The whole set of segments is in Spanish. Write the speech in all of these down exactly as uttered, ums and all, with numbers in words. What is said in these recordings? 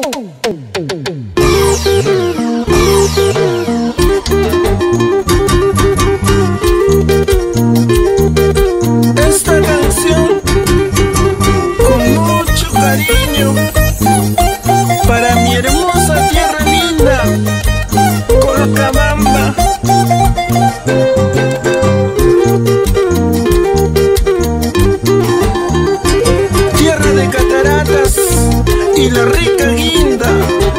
Esta canción con mucho cariño para mi hermosa tierra linda, Colcabamba. Tierra de cataratas y la rica guinda.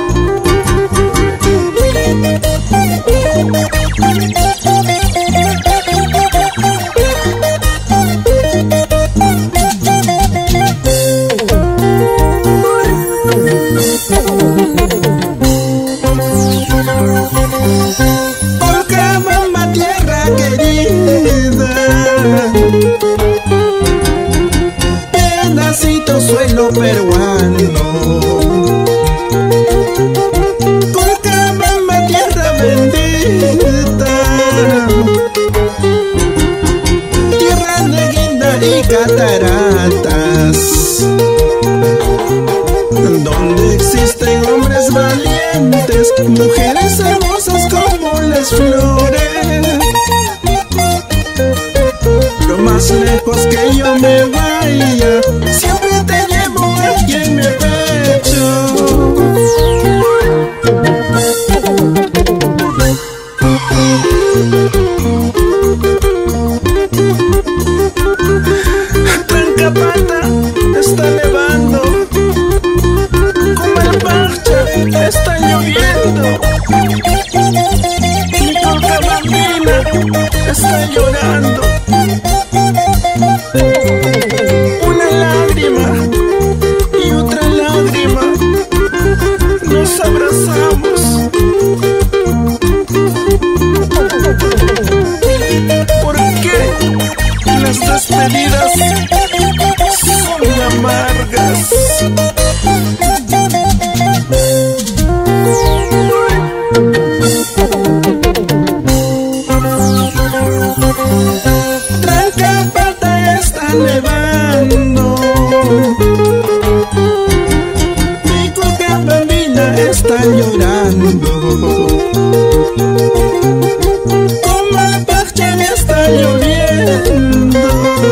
Colcabamba, tierra querida, pedacito suelo peruano. Colcabamba, tierra bendita, tierra de guinda y cataratas, donde existen hombres valientes, mujeres hermosas como las flores. Lo más lejos que yo me vaya, siempre te llevo aquí en mi pecho. Trancapata está nevando, Comalparcha está lloviendo, mi Colcabambina está llorando. Una lágrima y otra lágrima, nos abrazamos. ¿Por qué las despedidas son amargas? Trancapata está nevando, mi Colcabambina está llorando, Comalparcha está lloviendo,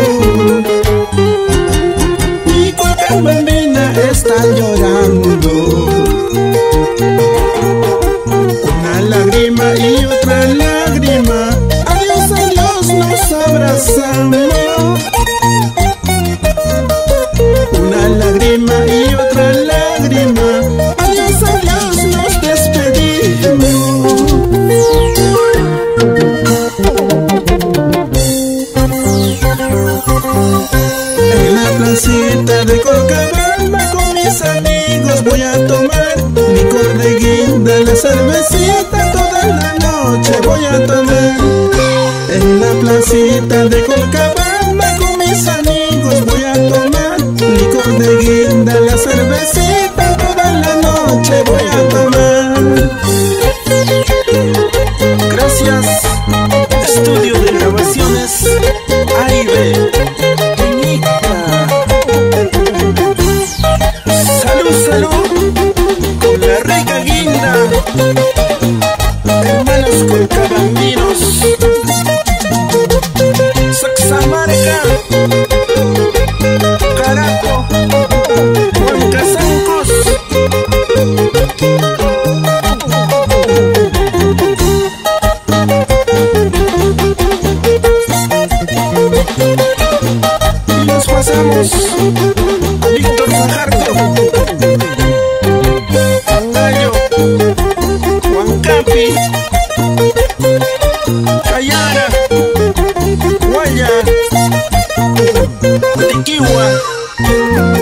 mi Colcabambina está llorando. Una lágrima y otra lágrima, adiós, adiós, nos abrazamos. Una lágrima y otra lágrima, adiós, adiós, nos despedimos. En la placita de Colcabamba con mis amigos voy a tomar licor de guinda, la cervecita toda la noche voy a tomar. En la placita de Colcabamba con mis amigos voy a tomar licor de guinda, la cervecita toda la noche voy a tomar. Gracias, estudio de grabaciones A y B. Salud, salud, con la rica guinda, hermanos colcabambinos. Saxamarca, Caraco, Huancazancos. Y nos pasamos a Víctor Fajardo, Angallo, Huancapi, Cayara, Guaya, Tiquiwa.